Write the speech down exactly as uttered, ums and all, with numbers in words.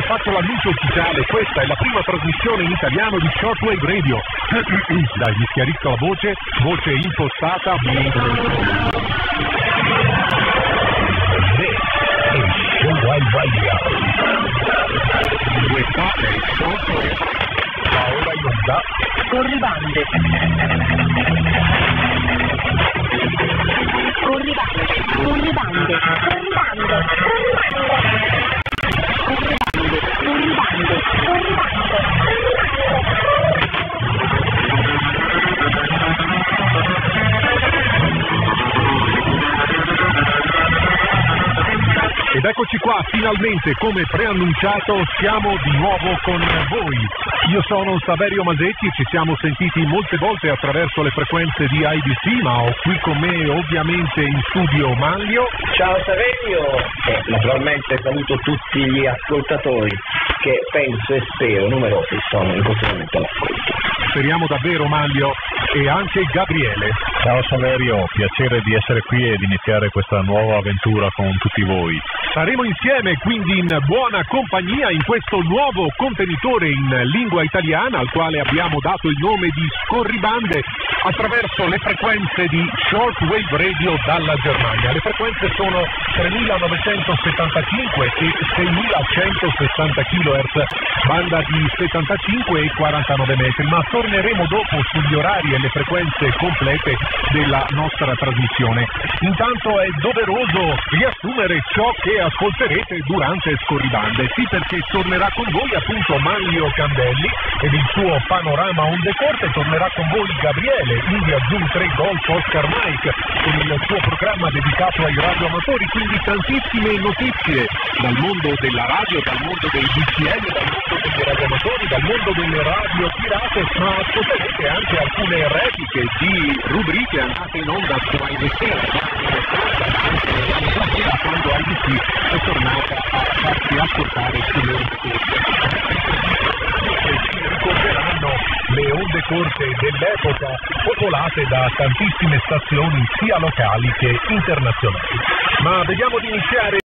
fatto l'annuncio ufficiale, questa è la prima trasmissione in italiano di Shortwave Radio. Dai, mi schiarisco la voce, voce impostata. Shortwave Radio. Questa è Shortwave. La ora in onda. Corribande. Corribande. Corribande. Corribande. Corribande. Corribande. Ed eccoci qua, finalmente, come preannunciato, siamo di nuovo con voi. Io sono Saverio Masetti, ci siamo sentiti molte volte attraverso le frequenze di I D C, ma ho qui con me ovviamente in studio Manlio. Ciao Saverio, e naturalmente saluto tutti gli ascoltatori che penso e spero numerosi sono in questo momento all'ascolto. Speriamo davvero, Manlio, e anche Gabriele. Ciao Saverio, piacere di essere qui e di iniziare questa nuova avventura con tutti voi. Saremo insieme quindi in buona compagnia in questo nuovo contenitore in lingua italiana al quale abbiamo dato il nome di Scorribande attraverso le frequenze di Shortwave Radio dalla Germania. Le frequenze sono tremilanovecentosettantacinque e seimilacentosessanta chilohertz, banda di settantacinque e quarantanove metri, ma torneremo dopo sugli orari e le frequenze complete della nostra trasmissione. Intanto è doveroso riassumere ciò che ascolterete durante Scorribande, sì, perché tornerà con voi appunto Manlio Candelli ed il suo panorama onde corte, tornerà con voi Gabriele, India Zoom tre Golf Oscar Mike, con il suo programma dedicato ai radioamatori, quindi tantissime notizie dal mondo della radio, dal mondo dei D C L, dal mondo dei radioamatori, dal mondo delle radio pirate, ma ascolterete anche alcune repliche di rubriche andate in onda su I D C, quando I D C è tornata a farsi ascoltare sulle onde corte. E si ricorderanno le onde corte dell'epoca, popolate da tantissime stazioni sia locali che internazionali. Ma vediamo di iniziare